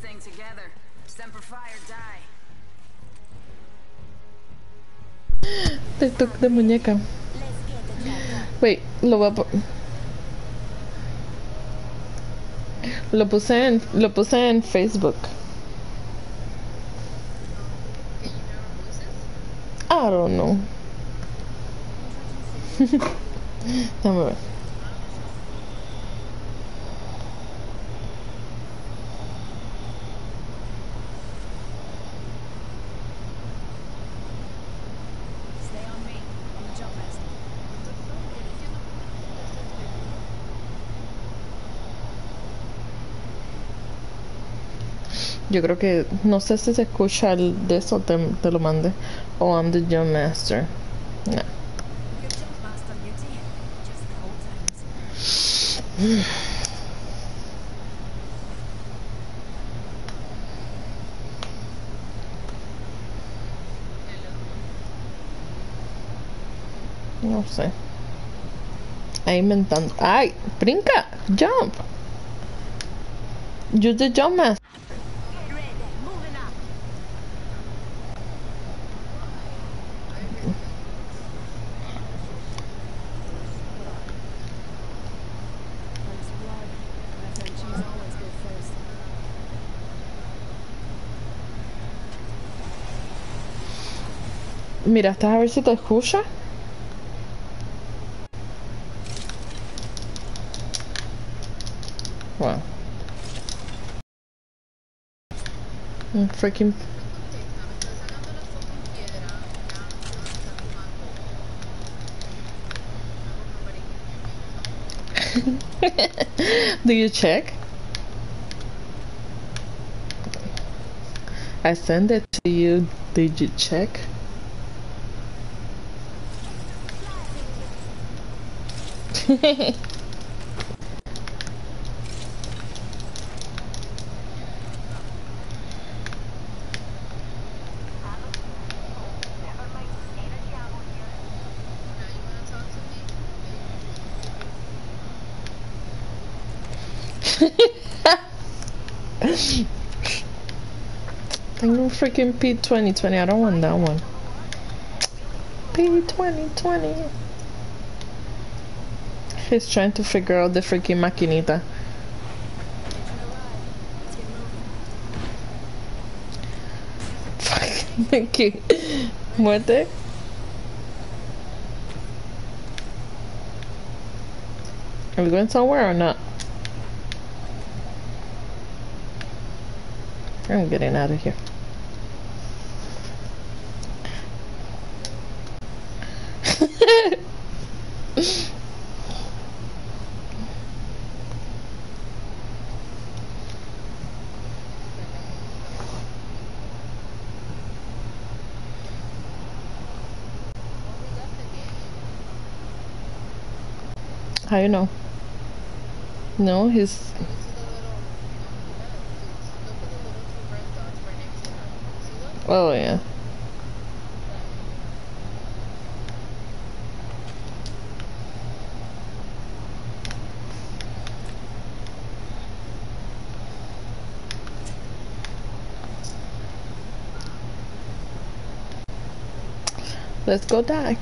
thing together. Semper Fi or die. TikTok de muñeca. Wait, lo puse en Facebook. I don't know. Déjame ver. Yo creo que no sé si se escucha el de eso, te lo mande. Oh, I'm the Jump Master. No. No sé. Ahí inventando. ¡Ay! ¡Brinca! ¡Jump! Use the Jump Master. Mira, estás a ver si te escucha. Wow. Un freaking. Do you check? I send it to you. Did you check? Tengo un freaking P2020. I don't want that one. P2020. He's trying to figure out the freaking maquinita. Thank you. Muerte. Are we going somewhere or not? I'm getting out of here. How you know? No, he's. Oh yeah. Let's go die.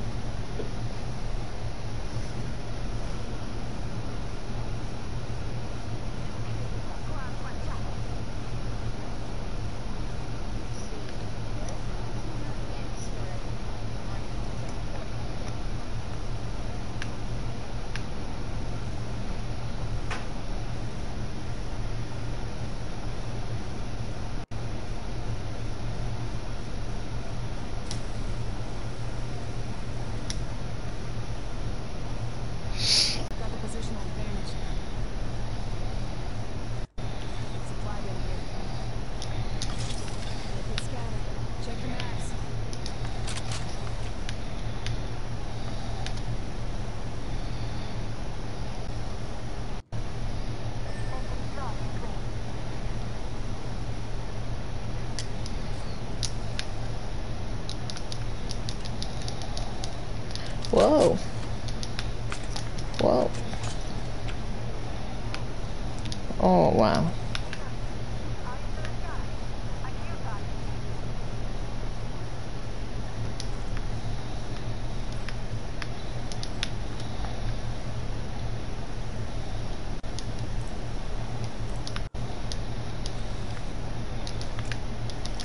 Whoa. Whoa. Oh, wow.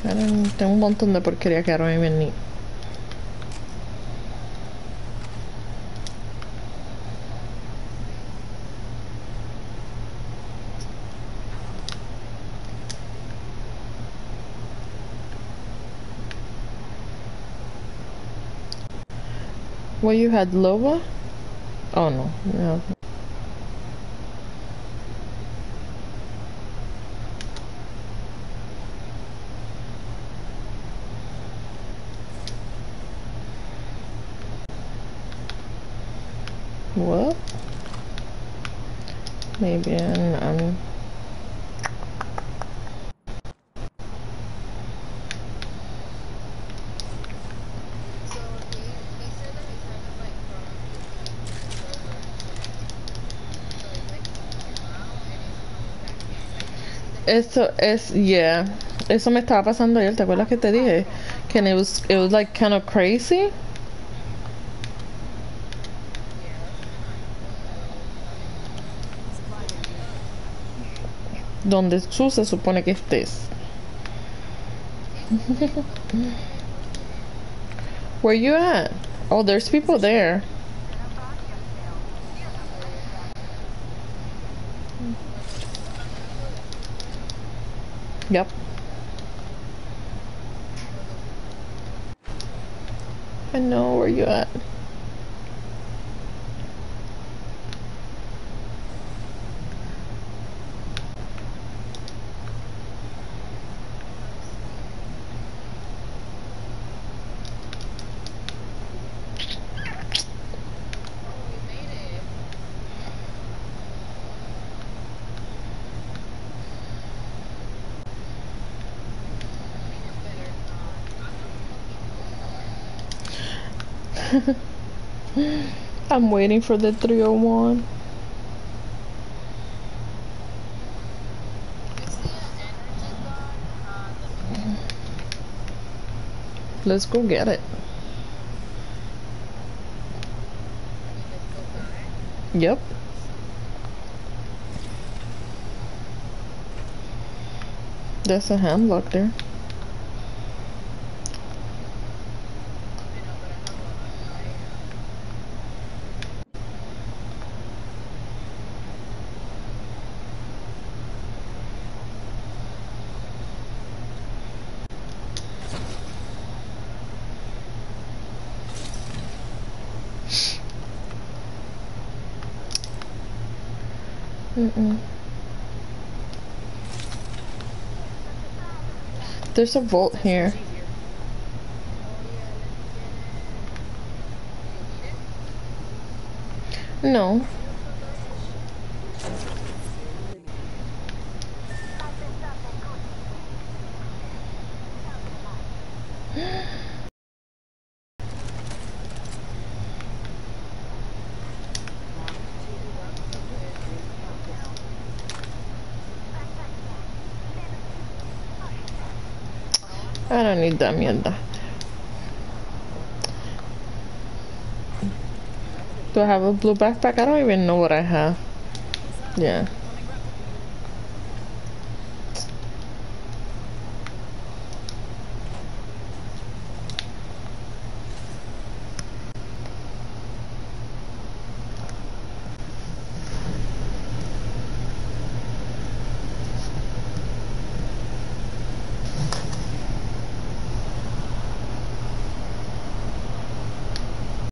Tengo un montón de porquería que I don't even need. What you had, Loba? Oh no. No. What? Maybe I'm Eso es, yeah. Eso me estaba pasando ayer, ¿te acuerdas que te dije? Que it was like kind of crazy. Donde tú se supone que estés. Where you at? Oh, there's people there. Yep. I know where you at. I'm waiting for the 301. Let's go get it. Yep. There's a handlock there. There's a vault here. No. I don't need that mierda. Do I have a blue backpack? I don't even know what I have. Yeah.